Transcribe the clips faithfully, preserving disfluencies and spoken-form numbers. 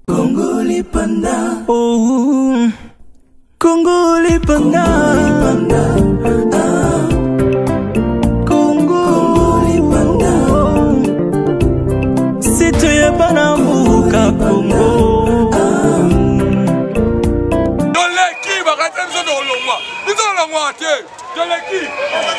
Kongoli panda, oh, Kongoli panda, panda, ah, Kongoli panda, si tu es pas n'ambuka Congo. Dans l'équipe, va rester dans le mois. Ils ont la moitié. Dans l'équipe.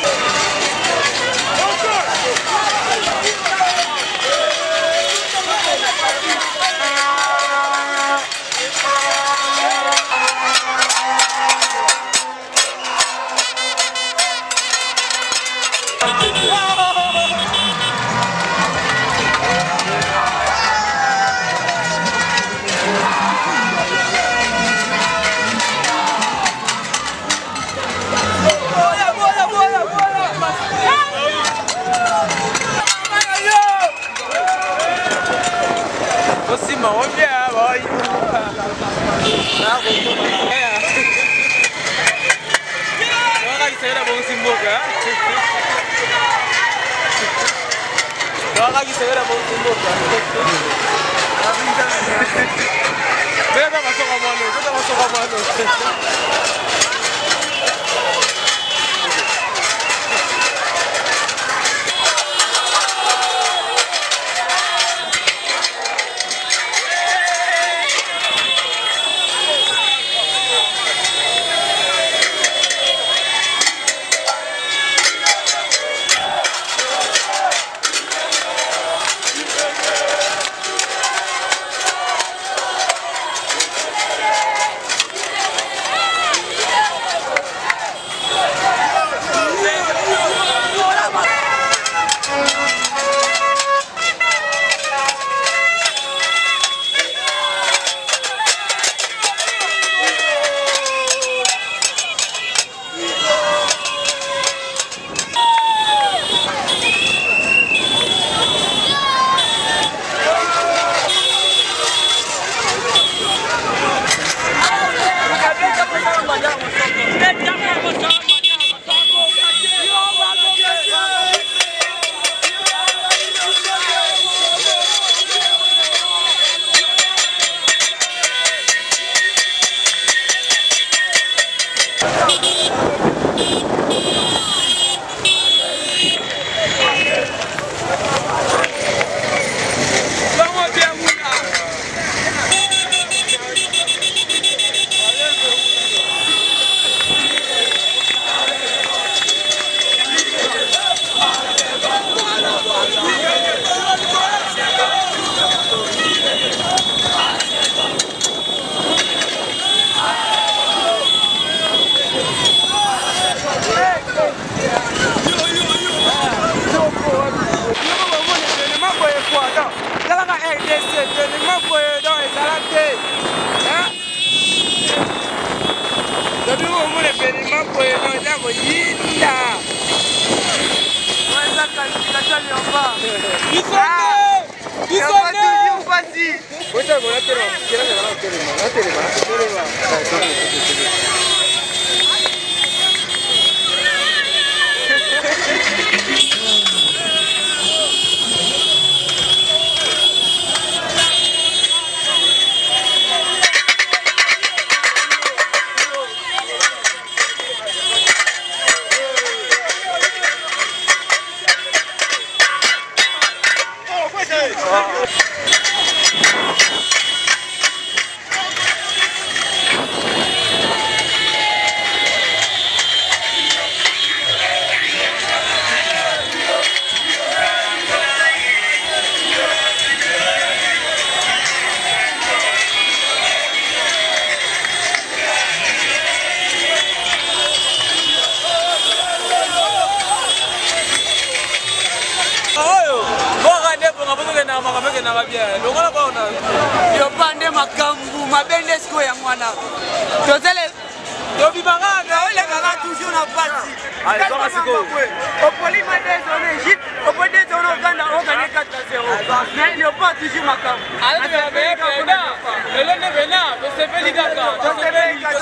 Yo pande makambu mabende siku ya mwana tozele yo bibanga ole kaka toujours na parti allez ça c'est go au polima des on Égypte au point des on Uganda on gagne quatre à zéro mais il y a pas toujours makambu allez mais bena le lende bena c'est feli kaka c'est feli kaka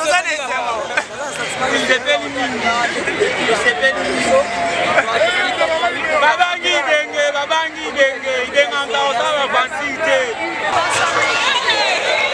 c'est feli c'est feli babangi denge babangi denge idenganga osaba vansite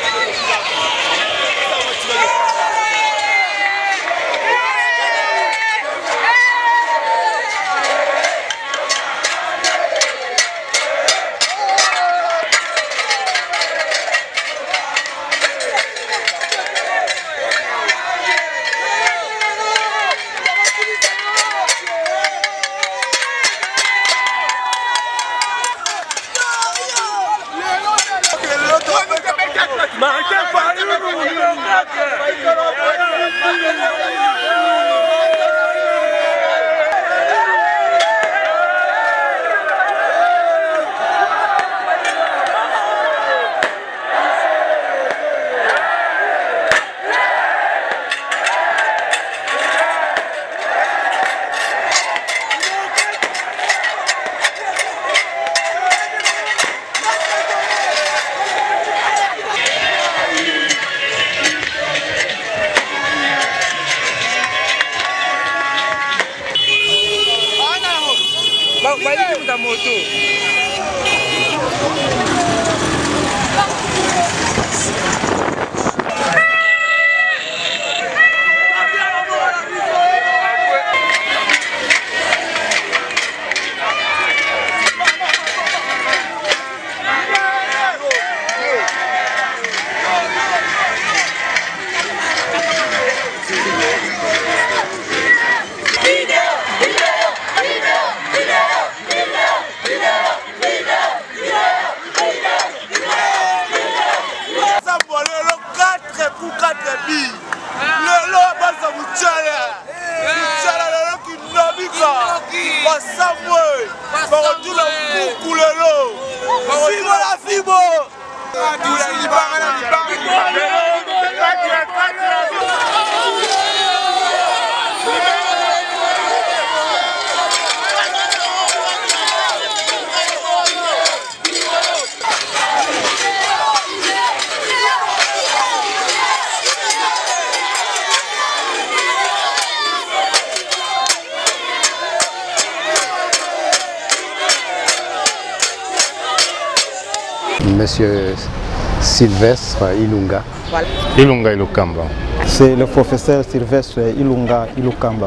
Monsieur Sylvestre Ilunga. Voilà. Ilunga Ilukamba. C'est le professeur Sylvestre Ilunga Ilukamba.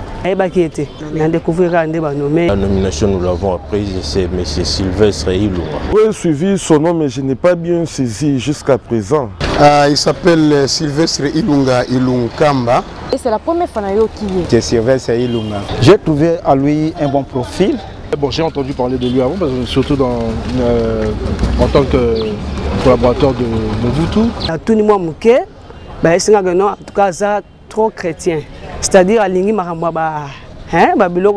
La nomination, nous l'avons apprise, c'est M. Sylvestre Ilunga. J'ai suivi son nom, mais je n'ai pas bien saisi jusqu'à présent. Euh, il s'appelle Sylvestre Ilunga Ilukamba. C'est la première fois qui est. C'est Sylvestre Ilunga. J'ai trouvé à lui un bon profil. Bon, j'ai entendu parler de lui avant, parce que surtout dans, euh, en tant que collaborateur de Mobutu. Tout le monde est en tout cas trop chrétien. C'est-à-dire à l'ingé maramba hein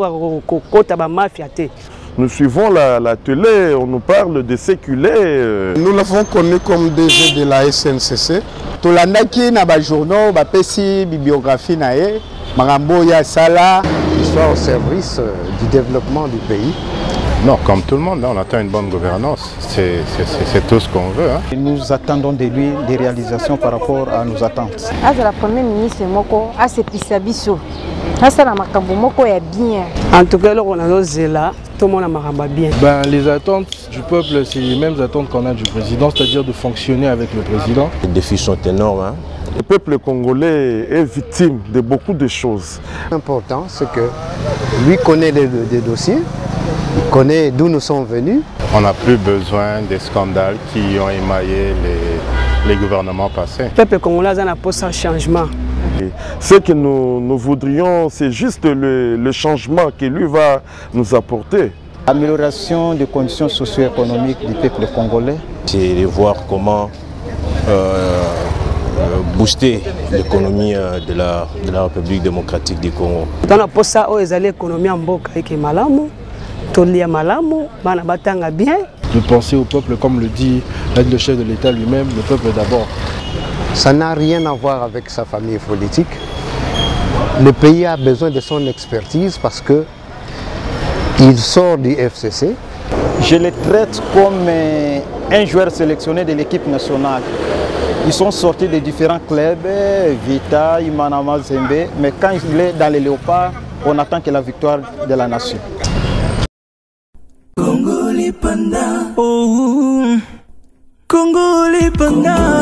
mafia. Nous suivons la, la télé, on nous parle de séculé. Nous l'avons connu comme D G de la S N C C. Tolandaki na ba journaux, ba pesi bibliographie nae, marambo ya sala, histoire au service du développement du pays. Non, comme tout le monde, là, on attend une bonne gouvernance. C'est tout ce qu'on veut. Hein. Nous attendons de lui des réalisations par rapport à nos attentes. Ah, c'est la première ministre Moko, ah, c'est Pissabiso. Ah, c'est la Makambo Moko est bien. En tout cas, on a nos là, tout le monde a Maramba bien. Ben, les attentes du peuple, c'est les mêmes attentes qu'on a du président, c'est-à-dire de fonctionner avec le président. Les défis sont énormes. Hein. Le peuple congolais est victime de beaucoup de choses. L'important, c'est que lui connaît des, des dossiers. Il connaît d'où nous sommes venus. On n'a plus besoin des scandales qui ont émaillé les, les gouvernements passés. Le peuple congolais a posé un changement. Et ce que nous, nous voudrions, c'est juste le, le changement que lui va nous apporter. Amélioration des conditions socio-économiques du peuple congolais. C'est de voir comment euh, booster l'économie de la, de la République démocratique du Congo. Dans la poste, l'économie en boka et malamu. De penser au peuple, comme le dit le chef de l'État lui-même, le peuple d'abord. Ça n'a rien à voir avec sa famille politique. Le pays a besoin de son expertise parce que il sort du F C C. Je les traite comme un joueur sélectionné de l'équipe nationale. Ils sont sortis de différents clubs, Vita, Imanama, Zembe, mais quand il est dans les léopards, on attend que la victoire de la nation. Congolais Panda. Oh, Congolais Panda.